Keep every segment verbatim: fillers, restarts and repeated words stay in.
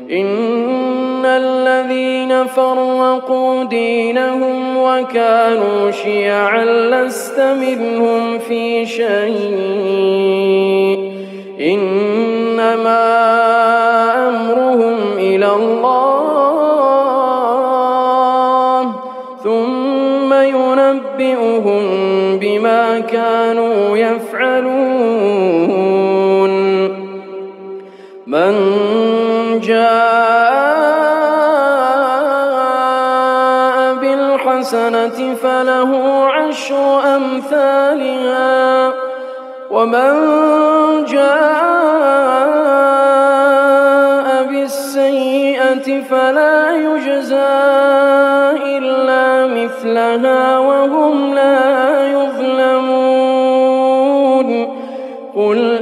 إن الذين فرقوا دينهم وكانوا شيعا لست منهم في شيء إنما أمرهم إلى الله ثم ينبئهم بما كانوا يفعلون. من جاء بالحسنة فله عشر أمثالها ومن جاء بالسيئة فلا يجزى إلا مثلها وهم لا يظلمون. قل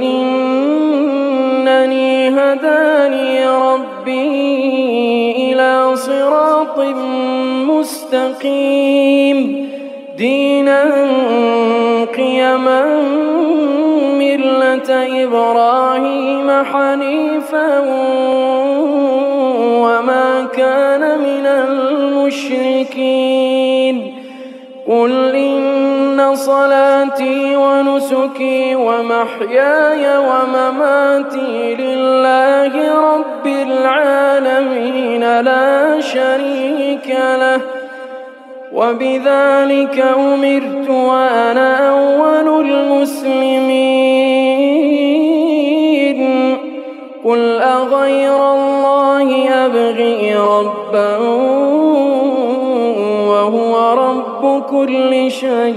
إنني هداني ربي إلى صراط مستقيم دينا قيما ملة إبراهيم حنيفا وما كان من المشركين. قل إن صلاتي ونسكي ومحياي ومماتي لله رب العالمين لا شريك له وبذلك أمرت وأنا أول المسلمين. قل أغير الله أبغي ربا وهو رب كل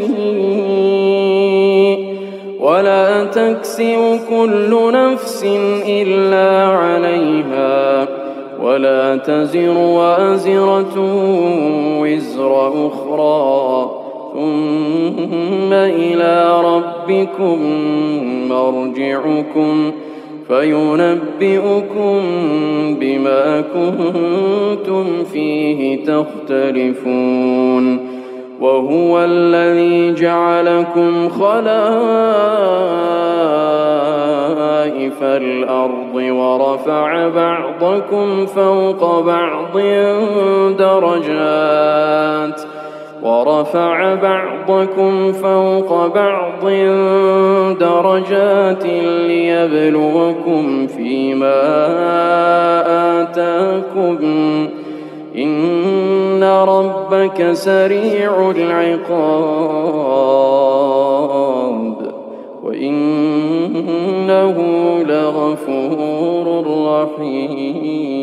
شيء ولا تكسب كل نفس إلا عليها ولا تزر وازرة وزر أخرى ثم إلى ربكم مرجعكم فينبئكم بما كنتم فيه تختلفون. وهو الذي جعلكم خلائف الأرض ورفع بعضكم فوق بعض درجات ورفع بعضكم فوق بعض درجات ليبلوكم فيما آتاكم إن ربك سريع العقاب وإنه لغفور رحيم.